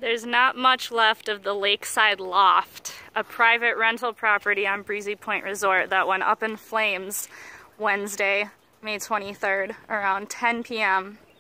There's not much left of the Lakeside Loft, a private rental property on Breezy Point Resort that went up in flames Wednesday, May 23rd, around 10 p.m.